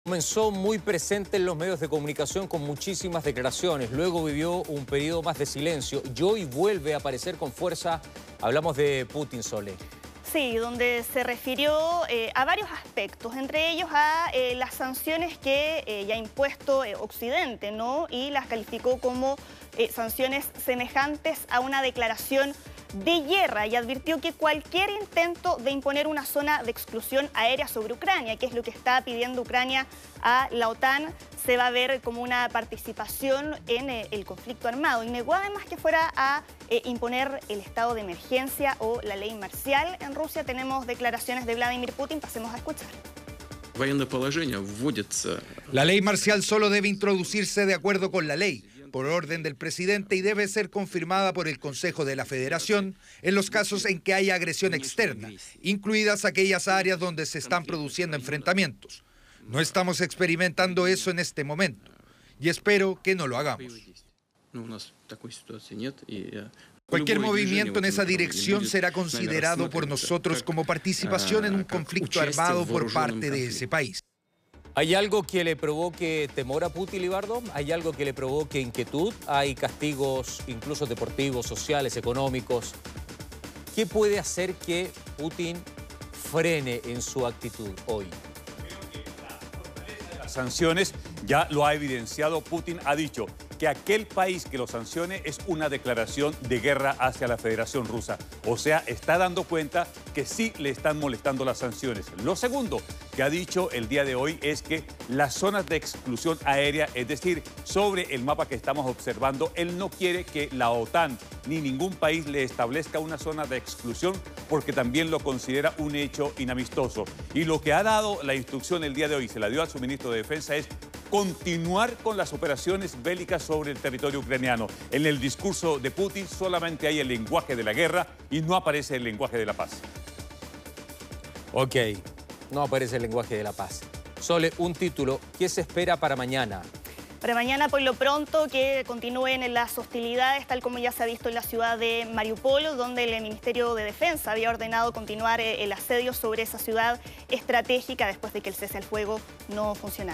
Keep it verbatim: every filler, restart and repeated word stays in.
Comenzó muy presente en los medios de comunicación con muchísimas declaraciones, luego vivió un periodo más de silencio y hoy vuelve a aparecer con fuerza. Hablamos de Putin, Sole. Sí, donde se refirió eh, a varios aspectos, entre ellos a eh, las sanciones que eh, ya ha impuesto eh, Occidente, ¿no? Y las calificó como eh, sanciones semejantes a una declaración de guerra y advirtió que cualquier intento de imponer una zona de exclusión aérea sobre Ucrania, que es lo que está pidiendo Ucrania a la OTAN, se va a ver como una participación en eh, el conflicto armado. Y negó además que fuera a eh, imponer el estado de emergencia o la ley marcial. En Rusia tenemos declaraciones de Vladimir Putin, pasemos a escuchar. La ley marcial solo debe introducirse de acuerdo con la ley, por orden del presidente, y debe ser confirmada por el Consejo de la Federación en los casos en que haya agresión externa, incluidas aquellas áreas donde se están produciendo enfrentamientos. No estamos experimentando eso en este momento y espero que no lo hagamos. Cualquier movimiento en esa dirección será considerado por nosotros como participación en un conflicto armado por parte de ese país. ¿Hay algo que le provoque temor a Putin, Libardo? ¿Hay algo que le provoque inquietud? ¿Hay castigos incluso deportivos, sociales, económicos? ¿Qué puede hacer que Putin frene en su actitud hoy? Las sanciones ya lo ha evidenciado. Putin ha dicho que aquel país que lo sancione es una declaración de guerra hacia la Federación Rusa. O sea, está dando cuenta que sí le están molestando las sanciones. Lo segundo que ha dicho el día de hoy es que las zonas de exclusión aérea, es decir, sobre el mapa que estamos observando, él no quiere que la OTAN ni ningún país le establezca una zona de exclusión porque también lo considera un hecho inamistoso. Y lo que ha dado la instrucción el día de hoy, se la dio al su ministro de Defensa, es continuar con las operaciones bélicas sobre el territorio ucraniano. En el discurso de Putin solamente hay el lenguaje de la guerra y no aparece el lenguaje de la paz. Ok, no aparece el lenguaje de la paz. Sole, un título, ¿qué se espera para mañana? Para mañana, por lo pronto, que continúen las hostilidades, tal como ya se ha visto en la ciudad de Mariupol, donde el Ministerio de Defensa había ordenado continuar el asedio sobre esa ciudad estratégica después de que el cese al fuego no funcionara.